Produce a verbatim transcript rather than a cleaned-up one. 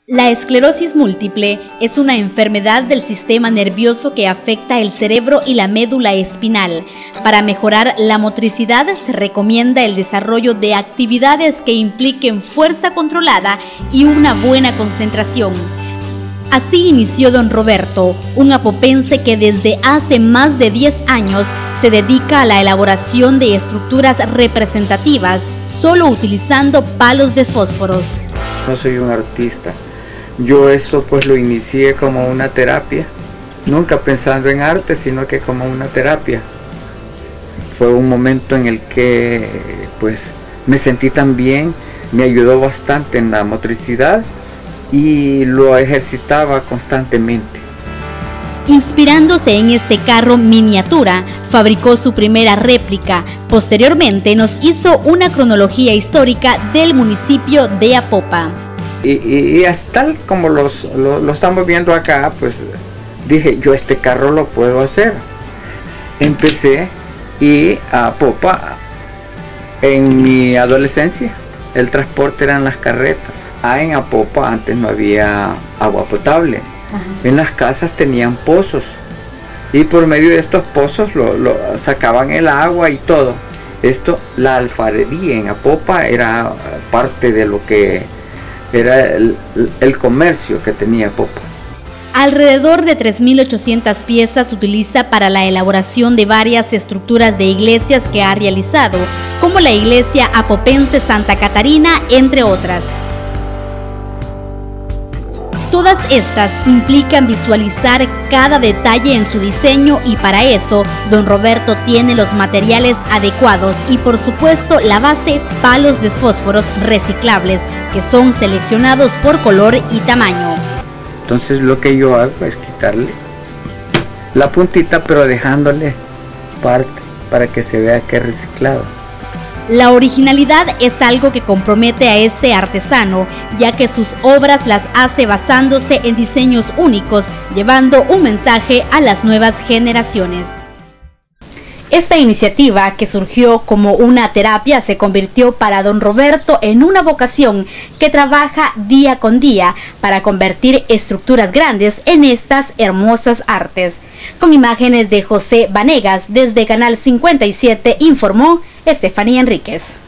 La esclerosis múltiple es una enfermedad del sistema nervioso que afecta el cerebro y la médula espinal. Para mejorar la motricidad se recomienda el desarrollo de actividades que impliquen fuerza controlada y una buena concentración. Así inició don Roberto, un apopense que desde hace más de diez años se dedica a la elaboración de estructuras representativas, solo utilizando palos de fósforos. No soy un artista. Yo esto pues lo inicié como una terapia, nunca pensando en arte, sino que como una terapia. Fue un momento en el que pues me sentí tan bien, me ayudó bastante en la motricidad y lo ejercitaba constantemente. Inspirándose en este carro miniatura, fabricó su primera réplica. Posteriormente nos hizo una cronología histórica del municipio de Apopa. Y, y, y hasta tal como los, lo, lo estamos viendo acá, pues dije, yo este carro lo puedo hacer. Empecé y a Apopa, en mi adolescencia, el transporte eran las carretas. Ah, en Apopa antes no había agua potable. Ajá. En las casas tenían pozos y por medio de estos pozos lo, lo sacaban el agua y todo. Esto, la alfarería en Apopa era parte de lo que era el, el comercio que tenía Apopa. Alrededor de tres mil ochocientas piezas utiliza para la elaboración de varias estructuras de iglesias que ha realizado, como la iglesia apopense Santa Catarina, entre otras. Todas estas implican visualizar cada detalle en su diseño y para eso, don Roberto tiene los materiales adecuados y por supuesto la base, palos de fósforos reciclables que son seleccionados por color y tamaño. Entonces lo que yo hago es quitarle la puntita pero dejándole parte para que se vea que es reciclado. La originalidad es algo que compromete a este artesano, ya que sus obras las hace basándose en diseños únicos, llevando un mensaje a las nuevas generaciones. Esta iniciativa, que surgió como una terapia, se convirtió para don Roberto en una vocación que trabaja día con día para convertir estructuras grandes en estas hermosas artes. Con imágenes de José Vanegas, desde Canal cincuenta y siete informó Estefanía Enríquez.